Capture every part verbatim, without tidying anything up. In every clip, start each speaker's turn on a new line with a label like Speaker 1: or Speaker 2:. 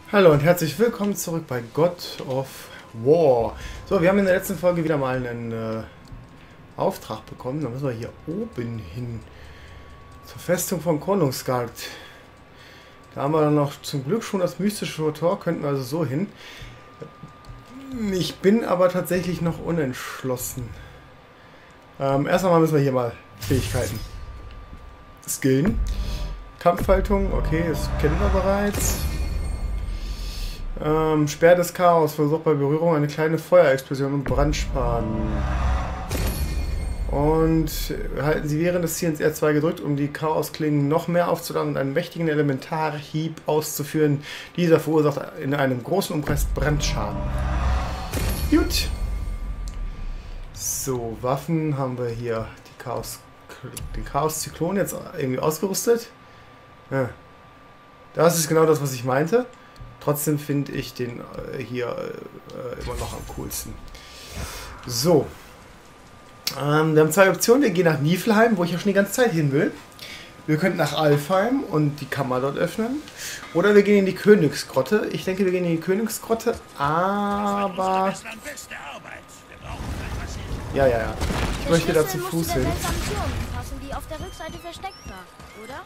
Speaker 1: Hallo und herzlich willkommen zurück bei God of War. So, wir haben in der letzten Folge wieder mal einen äh, Auftrag bekommen. Da müssen wir hier oben hin. Zur Festung von Konungsgard. Da haben wir dann noch zum Glück schon das mystische Tor, könnten wir also so hin. Ich bin aber tatsächlich noch unentschlossen. Ähm, erst einmal müssen wir hier mal Fähigkeiten skillen. Kampfhaltung, okay, das kennen wir bereits. Ähm, Speer des Chaos, versucht bei Berührung eine kleine Feuerexplosion und Brandschaden. Und halten Sie während des Ziehens R zwei gedrückt, um die Chaosklingen noch mehr aufzuladen und einen mächtigen Elementarhieb auszuführen. Dieser verursacht in einem großen Umkreis Brandschaden. Gut. So, Waffen haben wir hier. Die Chaos, den Chaos-Zyklon jetzt irgendwie ausgerüstet. Ja. Das ist genau das, was ich meinte. Trotzdem finde ich den äh, hier äh, immer noch am coolsten. So. Ähm, wir haben zwei Optionen. Wir gehen nach Niflheim, wo ich ja schon die ganze Zeit hin will. Wir könnten nach Alfheim und die Kammer dort öffnen. Oder wir gehen in die Königsgrotte. Ich denke, wir gehen in die Königsgrotte, aber... Ja, ja, ja. Ich möchte da zu Fuß hin.
Speaker 2: Passen, die auf der Rückseite versteckt war, oder?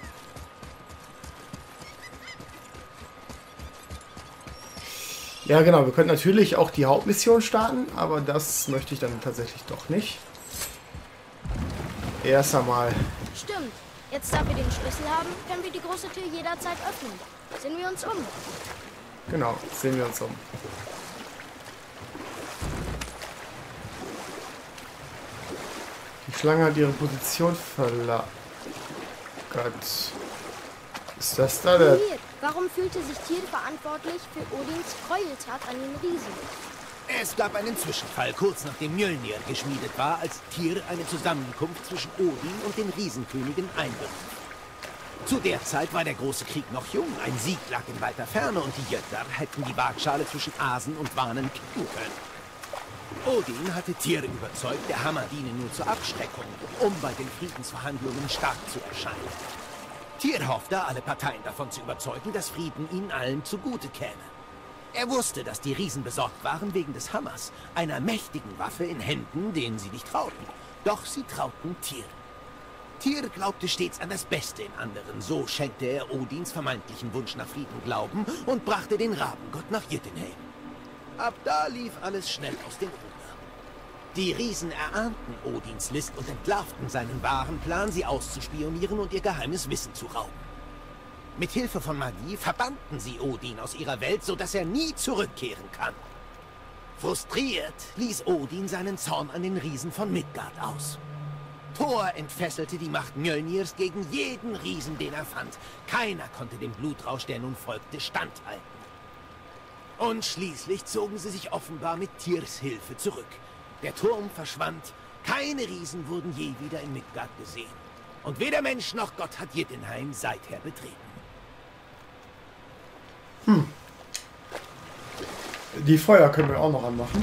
Speaker 1: Ja, genau. Wir könnten natürlich auch die Hauptmission starten, aber das möchte ich dann tatsächlich doch nicht. Erst einmal.
Speaker 2: Stimmt. Jetzt, da wir den Schlüssel haben, können wir die große Tür jederzeit öffnen. Sehen wir uns um.
Speaker 1: Genau, sehen wir uns um. Die Schlange hat ihre Position verlagert. Ist das da der...
Speaker 2: Warum fühlte sich Tyr verantwortlich für Odins Gräueltat an den Riesen?
Speaker 3: Es gab einen Zwischenfall, kurz nachdem Mjölnir geschmiedet war, als Tyr eine Zusammenkunft zwischen Odin und den Riesenkönigen einberief. Zu der Zeit war der große Krieg noch jung, ein Sieg lag in weiter Ferne und die Jötnar hätten die Waagschale zwischen Asen und Wanen kippen können. Odin hatte Tyr überzeugt, der Hammer diene nur zur Abschreckung, um bei den Friedensverhandlungen stark zu erscheinen. Tyr hoffte, alle Parteien davon zu überzeugen, dass Frieden ihnen allen zugute käme. Er wusste, dass die Riesen besorgt waren wegen des Hammers, einer mächtigen Waffe in Händen, denen sie nicht trauten. Doch sie trauten Tyr. Tyr glaubte stets an das Beste in anderen, so schenkte er Odins vermeintlichen Wunsch nach Frieden Glauben und brachte den Rabengott nach Jotunheim. Ab da lief alles schnell aus dem Ruder. Die Riesen erahnten Odins List und entlarvten seinen wahren Plan, sie auszuspionieren und ihr geheimes Wissen zu rauben. Mit Hilfe von Magie verbannten sie Odin aus ihrer Welt, sodass er nie zurückkehren kann. Frustriert ließ Odin seinen Zorn an den Riesen von Midgard aus. Thor entfesselte die Macht Mjölnirs gegen jeden Riesen, den er fand. Keiner konnte dem Blutrausch, der nun folgte, standhalten. Und schließlich zogen sie sich offenbar mit Tyrs Hilfe zurück. Der Turm verschwand, keine Riesen wurden je wieder in Midgard gesehen. Und weder Mensch noch Gott hat Jotunheim seither betreten.
Speaker 1: Hm. Die Feuer können wir auch noch anmachen.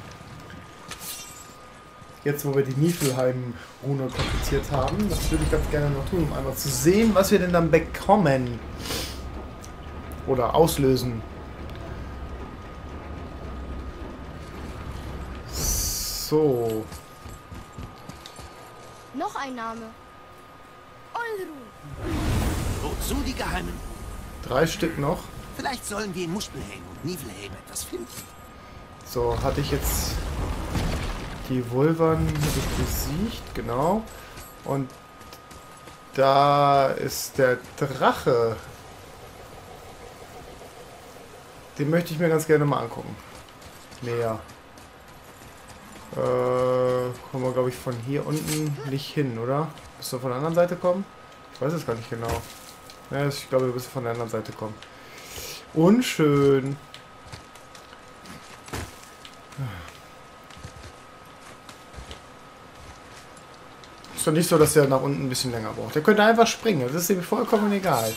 Speaker 1: Jetzt, wo wir die Niflheim-Rune kompliziert haben, das würde ich ganz gerne noch tun, um einmal zu sehen, was wir denn dann bekommen. Oder auslösen. So.
Speaker 2: Noch ein Name. Olrun.
Speaker 3: Wozu die Geheimen?
Speaker 1: Drei Stück noch.
Speaker 3: Vielleicht sollen wir in Muspelheim und Niflheim etwas finden.
Speaker 1: So, hatte ich jetzt die Vulvan besiegt, genau. Und da ist der Drache. Den möchte ich mir ganz gerne mal angucken. Näher. Äh, kommen wir, glaube ich, von hier unten nicht hin, oder? Müssen wir von der anderen Seite kommen? Ich weiß es gar nicht genau. Ja, ich glaube, wir müssen von der anderen Seite kommen. Unschön. Ist doch nicht so, dass der nach unten ein bisschen länger braucht. Der könnte einfach springen. Das ist ihm vollkommen egal.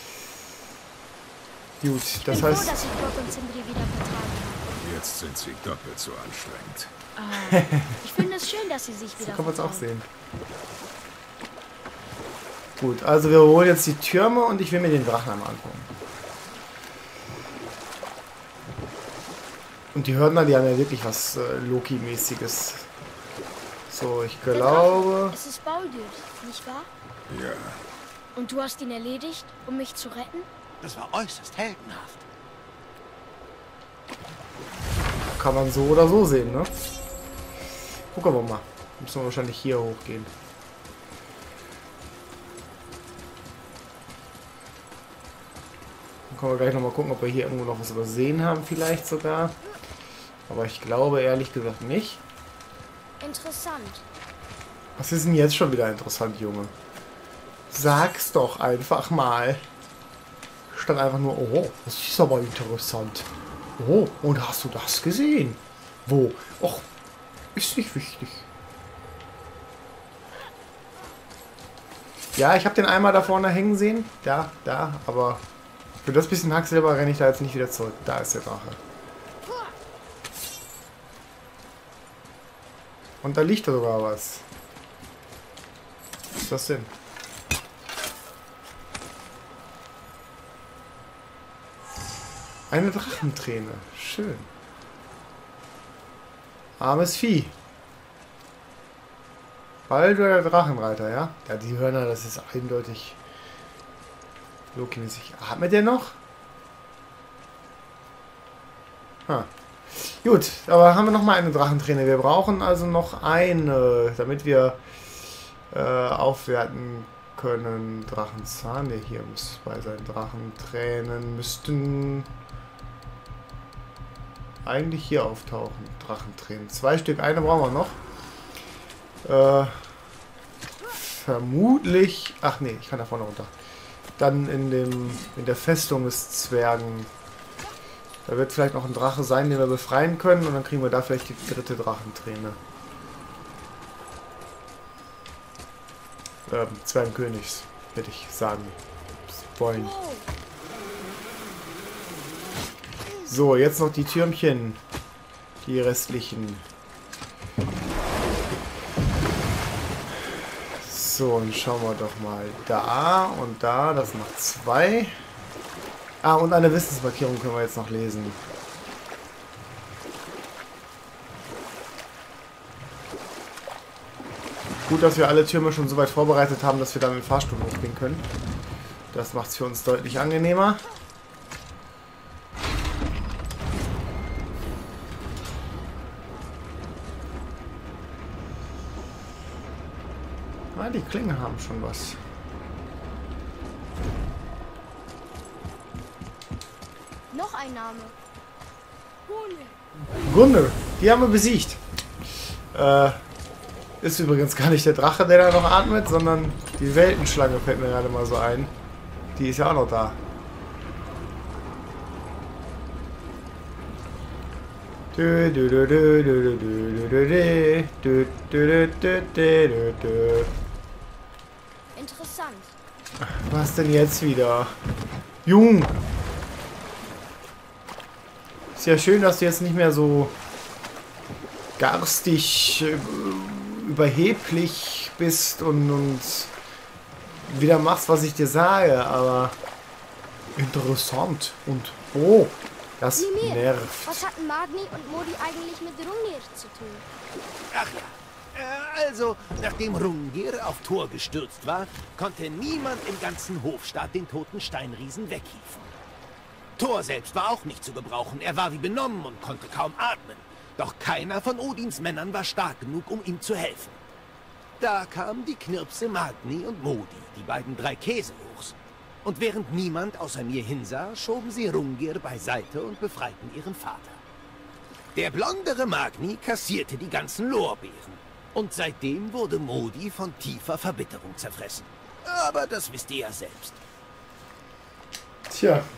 Speaker 1: Gut, das
Speaker 2: ich bin
Speaker 1: heißt...
Speaker 2: froh, dass ich Brock und Sindri wieder vertragen habe.
Speaker 4: Jetzt sind sie doppelt so anstrengend.
Speaker 2: Ah, ich finde es schön, dass sie sich wieder
Speaker 1: So kann man es auch
Speaker 2: vertrauen.
Speaker 1: sehen. Gut, also wir holen jetzt die Türme und ich will mir den Drachen einmal angucken. Und die Hörner, die haben ja wirklich was äh, Loki-mäßiges. So, ich glaube...
Speaker 2: Es ist Baldur, nicht wahr?
Speaker 4: Ja.
Speaker 2: Und du hast ihn erledigt, um mich zu retten?
Speaker 3: Das war äußerst heldenhaft.
Speaker 1: Kann man so oder so sehen, ne? Gucken wir mal. Müssen wir wahrscheinlich hier hochgehen. Dann können wir gleich nochmal gucken, ob wir hier irgendwo noch was übersehen haben, vielleicht sogar. Aber ich glaube ehrlich gesagt nicht.
Speaker 2: Interessant.
Speaker 1: Was ist denn jetzt schon wieder interessant, Junge? Sag's doch einfach mal. Statt einfach nur, oh, das ist aber interessant. Oh, und hast du das gesehen? Wo? Och, ist nicht wichtig. Ja, ich habe den einmal da vorne hängen sehen. Da, da, aber für das bisschen Hacksilber renne ich da jetzt nicht wieder zurück. Da ist der Drache. Und da liegt da sogar was. Was ist das denn? Eine Drachenträne. Schön. Armes Vieh. Baldur der Drachenreiter, ja? Ja, die Hörner, das ist eindeutig Loki-mäßig. Atmet der noch? Ha. Gut, aber haben wir noch mal eine Drachenträne. Wir brauchen also noch eine, damit wir äh, aufwerten können. Drachenzahn, der hier muss bei seinen Drachentränen müssten eigentlich hier auftauchen. Drachentränen. Zwei Stück, eine brauchen wir noch. Äh, vermutlich. Ach nee, ich kann da vorne runter. Dann in dem in der Festung des Zwergen. Da wird vielleicht noch ein Drache sein, den wir befreien können. Und dann kriegen wir da vielleicht die dritte Drachenträne. Ähm, Zwergenkönigs, würde ich sagen wollen. So, jetzt noch die Türmchen. Die restlichen. So, und schauen wir doch mal. Da und da, das macht zwei. Ah, und eine Wissensmarkierung können wir jetzt noch lesen. Gut, dass wir alle Türme schon so weit vorbereitet haben, dass wir dann mit den Fahrstuhl hochgehen können. Das macht es für uns deutlich angenehmer. Ah, die Klingen haben schon was.
Speaker 2: Noch ein Name.
Speaker 1: Gunnar, die haben wir besiegt. Äh, ist übrigens gar nicht der Drache, der da noch atmet, sondern die Weltenschlange fällt mir gerade mal so ein. Die ist ja auch noch da.
Speaker 2: Interessant.
Speaker 1: Was denn jetzt wieder? Jung! Ist ja schön, dass du jetzt nicht mehr so garstig, äh, überheblich bist und, und wieder machst, was ich dir sage, aber interessant und oh, das
Speaker 2: Mimir,
Speaker 1: nervt.
Speaker 2: was hatten Magni und Modi eigentlich mit Hrungnir zu tun?
Speaker 3: Ach ja. Äh, also, nachdem Hrungnir auf Thor gestürzt war, konnte niemand im ganzen Hofstaat den toten Steinriesen weghieven. Thor selbst war auch nicht zu gebrauchen. Er war wie benommen und konnte kaum atmen. Doch keiner von Odins Männern war stark genug, um ihm zu helfen. Da kamen die Knirpse Magni und Modi, die beiden drei Käsehochs. Und während niemand außer mir hinsah, schoben sie Hrungnir beiseite und befreiten ihren Vater. Der blondere Magni kassierte die ganzen Lorbeeren. Und seitdem wurde Modi von tiefer Verbitterung zerfressen. Aber das wisst ihr ja selbst.
Speaker 1: Tja.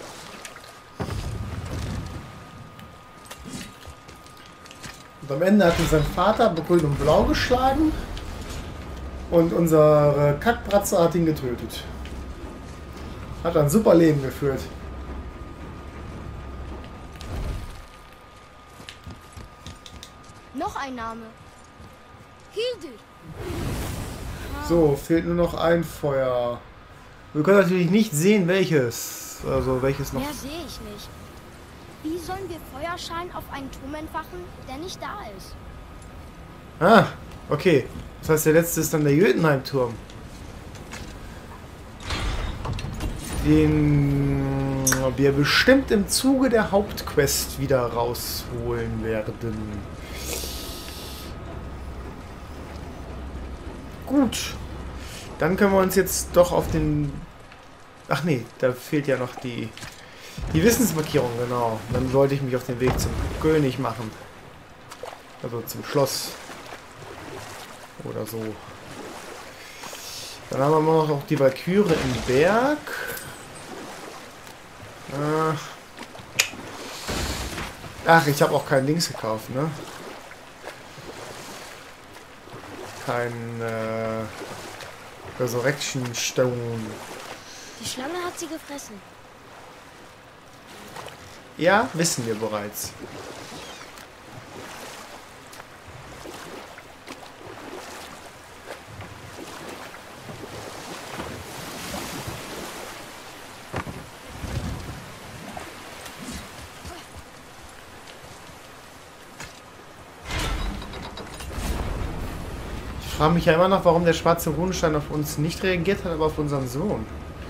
Speaker 1: Und am Ende hat ihn sein Vater grün und blau geschlagen. Und unsere Kackbratze hat ihn getötet. Hat ein super Leben geführt.
Speaker 2: Noch ein Name. Hildur.
Speaker 1: So, fehlt nur noch ein Feuer. Wir können natürlich nicht sehen, welches. Also welches noch.
Speaker 2: Mehr sehe ich nicht. Wie sollen wir Feuerschein auf einen Turm entfachen, der nicht da ist?
Speaker 1: Ah, okay. Das heißt, der letzte ist dann der Jötunheim-Turm. Den wir bestimmt im Zuge der Hauptquest wieder rausholen werden. Gut. Dann können wir uns jetzt doch auf den... Ach nee, da fehlt ja noch die, die Wissensmarkierung, genau. Dann sollte ich mich auf den Weg zum König machen. Also zum Schloss. Oder so. Dann haben wir noch die Walküre im Berg. Ach, ich habe auch keinen Links gekauft, ne? Kein äh, Resurrection Stone.
Speaker 2: Die Schlange hat sie gefressen.
Speaker 1: Ja, wissen wir bereits. Ich frage mich ja immer noch, warum der schwarze Runenstein auf uns nicht reagiert hat, aber auf unseren Sohn.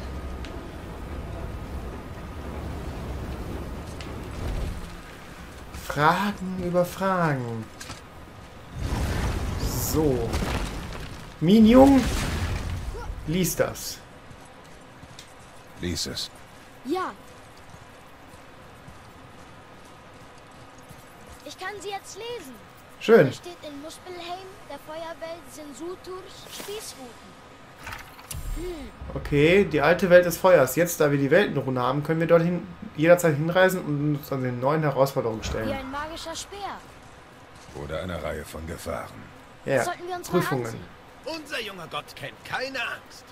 Speaker 1: Fragen über Fragen. So. Minjung, lies das.
Speaker 4: Lies es.
Speaker 2: Ja. Ich kann sie jetzt lesen.
Speaker 1: Schön.
Speaker 2: Hier steht in Muspelheim, der Feuerwelt sind Suturs Spießruten. Hm.
Speaker 1: Okay, die alte Welt des Feuers. Jetzt, da wir die Weltenrune haben, können wir dorthin jederzeit hinreisen und uns an den neuen Herausforderungen
Speaker 2: Wie
Speaker 1: stellen.
Speaker 2: ein magischer Speer.
Speaker 4: Oder eine Reihe von Gefahren.
Speaker 1: Ja,
Speaker 2: Sollten wir uns mal
Speaker 1: Prüfungen.
Speaker 2: ansehen.
Speaker 3: Unser junger Gott kennt keine Angst.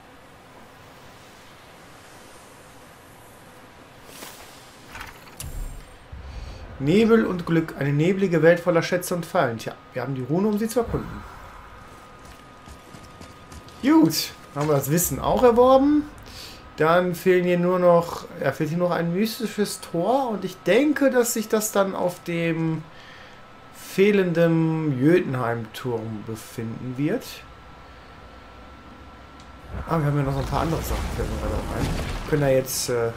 Speaker 1: Nebel und Glück. Eine neblige Welt voller Schätze und Fallen. Tja, wir haben die Rune, um sie zu erkunden. Gut, haben wir das Wissen auch erworben. Dann fehlen hier nur noch, ja, fehlt hier noch ein mystisches Tor. Und ich denke, dass sich das dann auf dem fehlenden Jötunheim-Turm befinden wird. Ah, wir haben ja noch so ein paar andere Sachen. Fällt mir gerade auch ein. Wir können ja jetzt äh,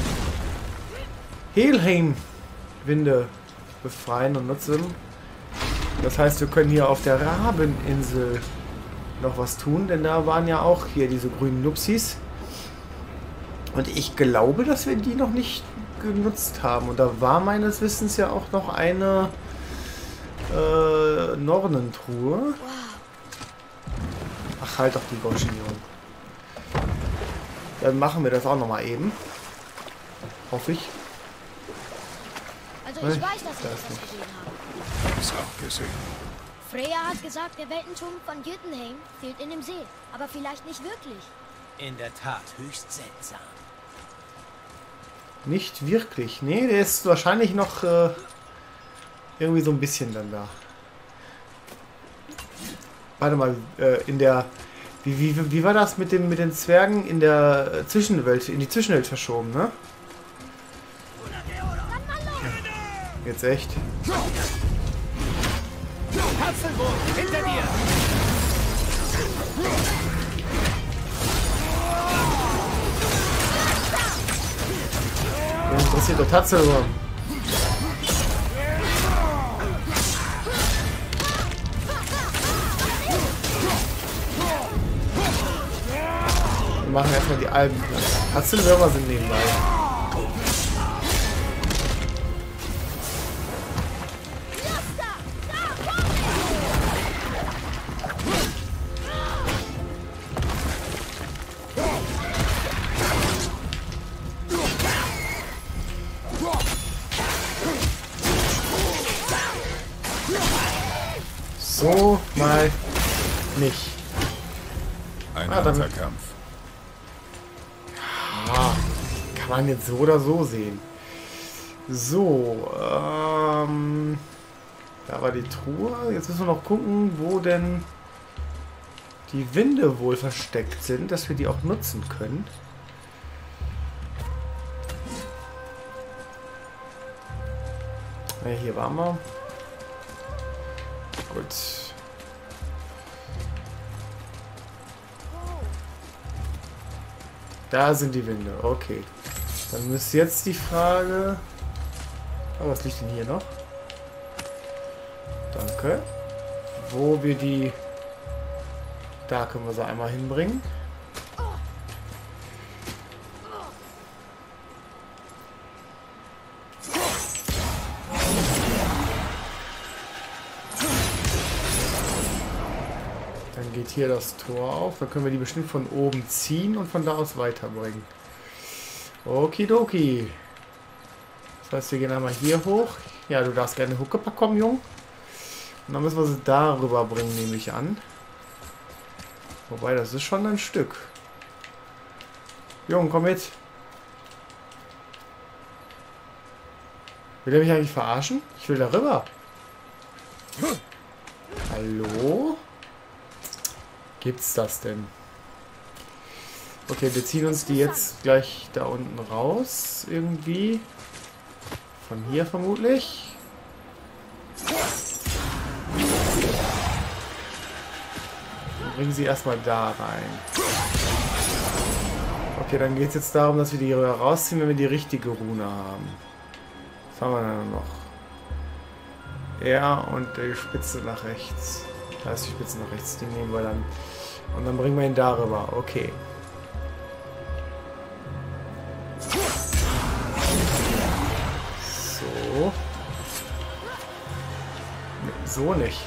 Speaker 1: Helheim Winde befreien und nutzen. Das heißt, wir können hier auf der Rabeninsel noch was tun, denn da waren ja auch hier diese grünen Nupsis. Und ich glaube, dass wir die noch nicht genutzt haben. Und da war meines Wissens ja auch noch eine äh, Nornentruhe. Ach, halt doch die Gauschinierung. Dann machen wir das auch noch mal eben. Hoffe ich.
Speaker 2: Also
Speaker 1: Nein,
Speaker 2: ich weiß, dass Sie
Speaker 1: da
Speaker 2: das
Speaker 1: ist nicht.
Speaker 2: gesehen haben.
Speaker 4: Hab's auch gesehen.
Speaker 2: Freya hat gesagt, der Weltenturm von Jötunheim fehlt in dem See. Aber vielleicht nicht wirklich.
Speaker 3: In der Tat höchst seltsam.
Speaker 1: Nicht wirklich. Nee, der ist wahrscheinlich noch äh, irgendwie so ein bisschen dann da. Warte mal, äh, in der... Wie, wie, wie war das mit, dem, mit den Zwergen in der äh, Zwischenwelt, in die Zwischenwelt verschoben, ne? Jetzt echt?
Speaker 3: Kapselwurf, hinter dir!
Speaker 1: Wen interessiert der Tatzelwurm? Wir machen erstmal die Alben. Tatzelwürmer sind nebenbei. So mal nicht.
Speaker 4: Ein
Speaker 1: Ah, dann-
Speaker 4: harter Kampf.
Speaker 1: Ah, kann man jetzt so oder so sehen. So, ähm, da war die Truhe. Jetzt müssen wir noch gucken, wo denn die Winde wohl versteckt sind, dass wir die auch nutzen können. Ja, hier waren wir. Gut. Da sind die Winde. Okay. Dann ist jetzt die Frage... Oh, was liegt denn hier noch? Danke. Wo wir die... Da können wir sie einmal hinbringen. Dann geht hier das Tor auf. Dann können wir die bestimmt von oben ziehen und von da aus weiterbringen. Okidoki. Das heißt, wir gehen einmal hier hoch. Ja, du darfst gerne Huckepack kommen, Jung. Und dann müssen wir sie darüber bringen, nehme ich an. Wobei, das ist schon ein Stück. Jung, komm mit. Will er mich eigentlich verarschen? Ich will da rüber. Hallo? Gibt's das denn? Okay, wir ziehen uns die jetzt gleich da unten raus. Irgendwie. Von hier vermutlich. Dann bringen sie erstmal da rein. Okay, dann geht es jetzt darum, dass wir die rausziehen, wenn wir die richtige Rune haben. Was haben wir dann noch? R und die Spitze nach rechts. Da ist die Spitze nach rechts, die nehmen wir dann. Und dann bringen wir ihn darüber. Okay. So. Nee, so nicht.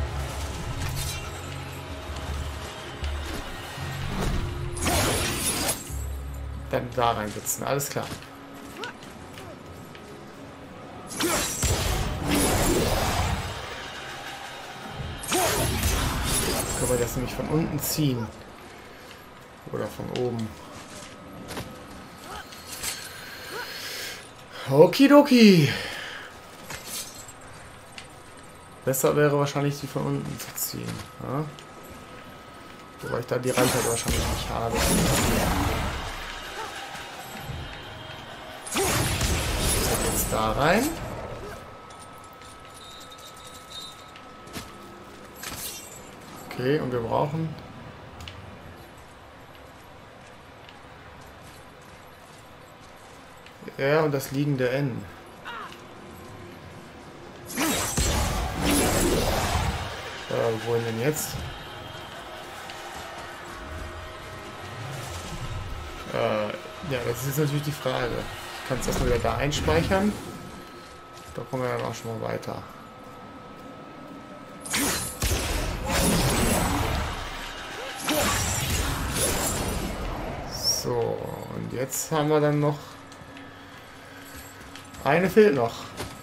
Speaker 1: Dann da reinsitzen, alles klar. Können wir das nämlich von unten ziehen. Oder von oben. Okidoki. Besser wäre wahrscheinlich, die von unten zu ziehen. Ja? Wobei ich da die Reichweite wahrscheinlich nicht habe. Jetzt da rein. Okay, und wir brauchen... R und das liegende N. Äh, wohin denn jetzt? Äh, ja, das ist jetzt natürlich die Frage. Ich kann es erstmal wieder da einspeichern. Da kommen wir dann auch schon mal weiter. So, und jetzt haben wir dann noch... Eine fehlt noch.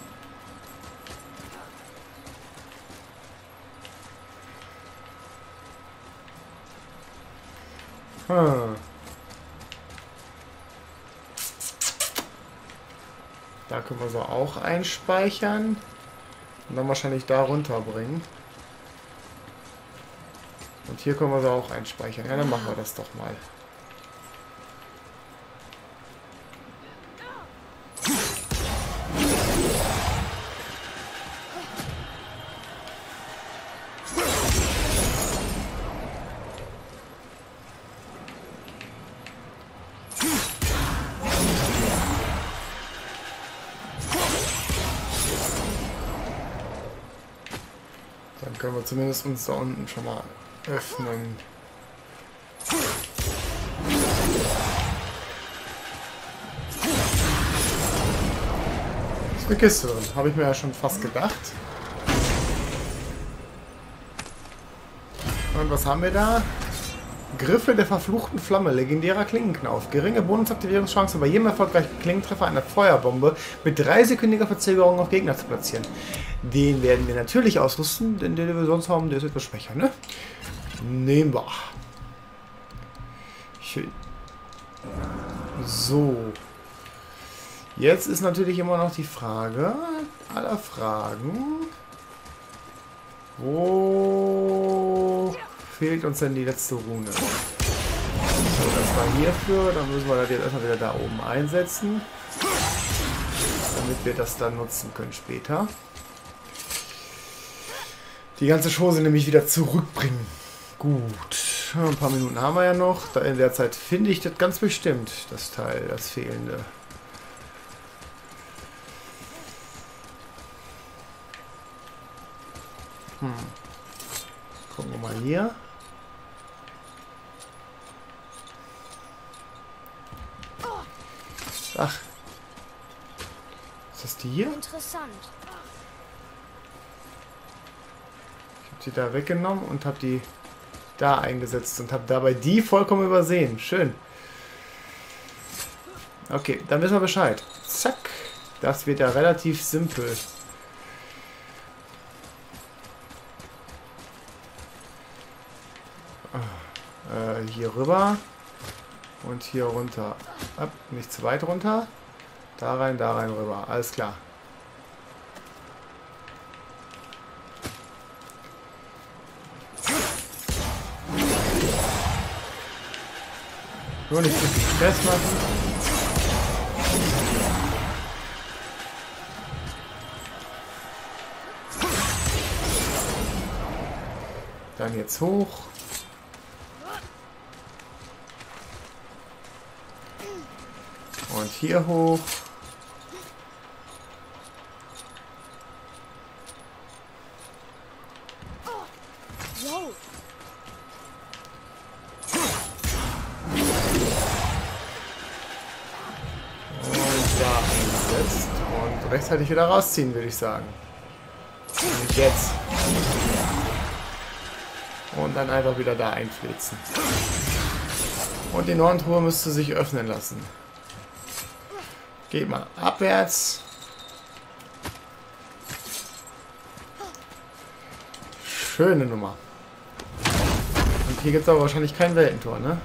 Speaker 1: Hm. Da können wir so auch einspeichern. Und dann wahrscheinlich da runterbringen. Und hier können wir sie auch einspeichern. Ja, dann machen wir das doch mal. Dann können wir zumindest uns da unten schon mal öffnen. Ist eine Kiste drin, habe ich mir ja schon fast gedacht. Und was haben wir da? Griffe der verfluchten Flamme, legendärer Klingenknauf. Geringe Bonusaktivierungschance bei jedem erfolgreichen Klingentreffer einer Feuerbombe mit dreisekündiger Verzögerung auf Gegner zu platzieren. Den werden wir natürlich ausrüsten, denn den wir sonst haben, der ist etwas schwächer, ne? Nehmen wir. Schön. So. Jetzt ist natürlich immer noch die Frage aller Fragen. Wo fehlt uns denn die letzte Rune? So, das war hierfür. Dann müssen wir das jetzt erstmal wieder da oben einsetzen. Dann damit wir das dann nutzen können später. Die ganze Chose nämlich wieder zurückbringen. Gut, ein paar Minuten haben wir ja noch. Da in der Zeit finde ich das ganz bestimmt, das Teil, das fehlende. Hm. Gucken wir mal hier. Ach. Ist das die hier?
Speaker 2: Interessant.
Speaker 1: Ich habe die da weggenommen und habe die da eingesetzt und habe dabei die vollkommen übersehen. Schön. Okay, dann wissen wir Bescheid. Zack. Das wird ja relativ simpel. Äh, hier rüber. Und hier runter. Ab, nicht zu weit runter. Da rein, da rein, rüber. Alles klar. Nur nicht zu viel Stress machen. Dann jetzt hoch. Und hier hoch.
Speaker 2: Yo.
Speaker 1: Eingesetzt und rechtzeitig wieder rausziehen, würde ich sagen. Und jetzt. Und dann einfach wieder da einflitzen. Und die Nordentruhe müsste sich öffnen lassen. Geht mal abwärts. Schöne Nummer. Und hier gibt es aber wahrscheinlich kein Weltentor, ne?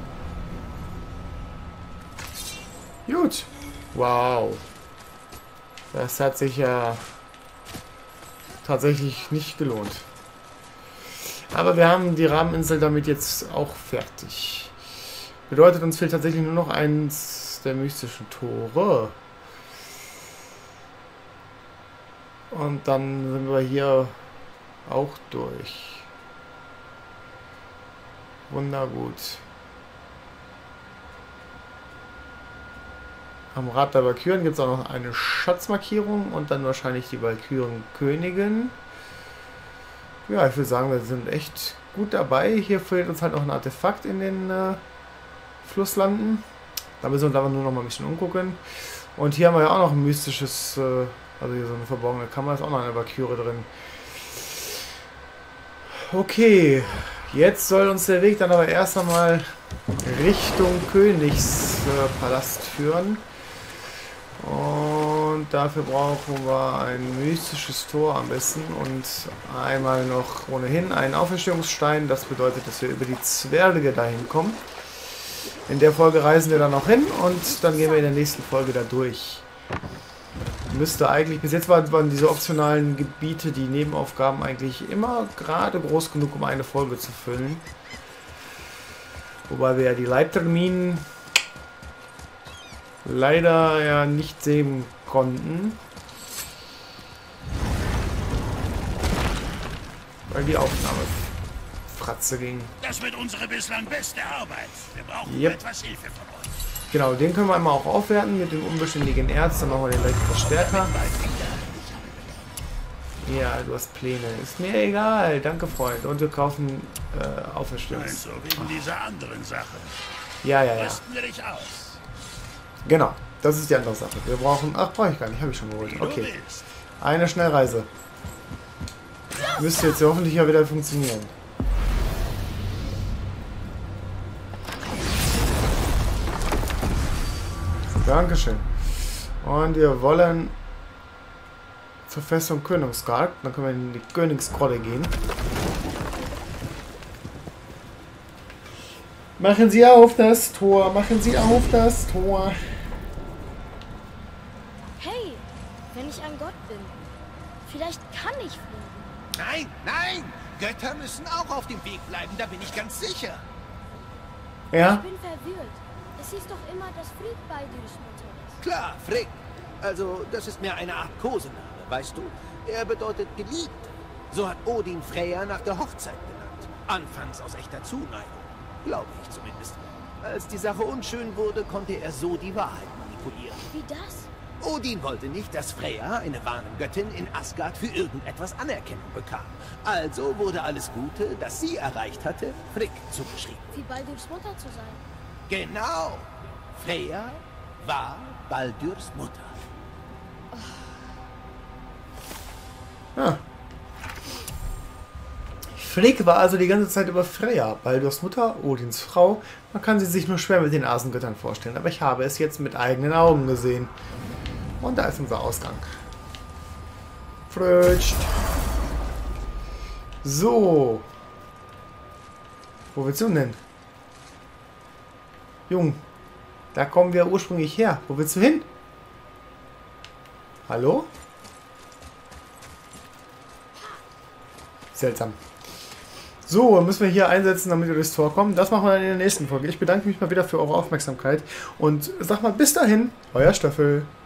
Speaker 1: Gut. Wow. Das hat sich ja tatsächlich nicht gelohnt. Aber wir haben die Rahmeninsel damit jetzt auch fertig. Bedeutet, uns fehlt tatsächlich nur noch eins der mystischen Tore. Und dann sind wir hier auch durch. Wundergut. Am Rad der Valkyren gibt es auch noch eine Schatzmarkierung und dann wahrscheinlich die Valkyrenkönigin. Ja, ich würde sagen, wir sind echt gut dabei. Hier fehlt uns halt noch ein Artefakt in den äh, Flusslanden. Da müssen wir uns aber nur noch mal ein bisschen umgucken. Und hier haben wir ja auch noch ein mystisches, äh, also hier so eine verborgene Kammer, ist auch noch eine Valkyrie drin. Okay, jetzt soll uns der Weg dann aber erst einmal Richtung Königspalast führen. Und dafür brauchen wir ein mystisches Tor am besten und einmal noch ohnehin einen Auferstehungsstein. Das bedeutet, dass wir über die Zwerge dahin kommen. In der Folge reisen wir dann noch hin und dann gehen wir in der nächsten Folge da durch. Müsste eigentlich, bis jetzt waren diese optionalen Gebiete, die Nebenaufgaben eigentlich immer gerade groß genug, um eine Folge zu füllen. Wobei wir ja die Leitterminen leider ja nicht sehen konnten. Weil die Aufnahme Fratze ging.
Speaker 3: Das wird unsere bislang beste Arbeit. Wir brauchen
Speaker 1: Yep.
Speaker 3: etwas Hilfe von euch.
Speaker 1: Genau, den können wir einmal auch aufwerten mit dem unbeständigen Erz. Dann machen wir den direkt etwas stärker. Ja, du hast Pläne. Ist mir egal. Danke, Freund. Und wir kaufen äh, Auferstehungs.
Speaker 3: Also wegen dieser anderen Sache.
Speaker 1: Ja, ja, ja.
Speaker 3: Rüsten wir dich aus.
Speaker 1: Genau, das ist die andere Sache. Wir brauchen... Ach, brauche ich gar nicht. Habe ich schon geholt.
Speaker 3: Wie du
Speaker 1: Okay.
Speaker 3: willst.
Speaker 1: Eine Schnellreise. Müsste jetzt ja hoffentlich ja wieder funktionieren. Dankeschön. Und wir wollen zur Festung Königsgark. Dann können wir in die Königsgrotte gehen. Machen Sie auf das Tor. Machen Sie auf das Tor.
Speaker 2: Hey, wenn ich ein Gott bin, vielleicht kann ich fliegen.
Speaker 3: Nein, nein! Götter müssen auch auf dem Weg bleiben, da bin ich ganz sicher.
Speaker 2: Ich
Speaker 1: Ja?
Speaker 2: bin verwirrt. Es hieß doch immer, dass Fried bei Dürrs Mutter ist.
Speaker 3: Klar, Frick. Also, das ist mehr eine Art Kosename, weißt du? Er bedeutet Geliebte. So hat Odin Freya nach der Hochzeit genannt. Anfangs aus echter Zuneigung. Glaube ich zumindest. Als die Sache unschön wurde, konnte er so die Wahrheit manipulieren.
Speaker 2: Wie das?
Speaker 3: Odin wollte nicht, dass Freya, eine Warnengöttin, in Asgard für irgendetwas Anerkennung bekam. Also wurde alles Gute, das sie erreicht hatte, Frigg zugeschrieben.
Speaker 2: Wie Baldurs Mutter zu sein.
Speaker 3: Genau. Freya war Baldur Mutter.
Speaker 1: Ah. Frigg war also die ganze Zeit über Freya, Baldurs Mutter, Odins Frau. Man kann sie sich nur schwer mit den Asengöttern vorstellen, aber ich habe es jetzt mit eigenen Augen gesehen. Und da ist unser Ausgang. Frötscht. So. Wo willst du denn? Jung, da kommen wir ursprünglich her. Wo willst du hin? Hallo? Seltsam. So, müssen wir hier einsetzen, damit wir durchs Tor kommen. Das machen wir dann in der nächsten Folge. Ich bedanke mich mal wieder für eure Aufmerksamkeit und sag mal bis dahin, euer Stöffel.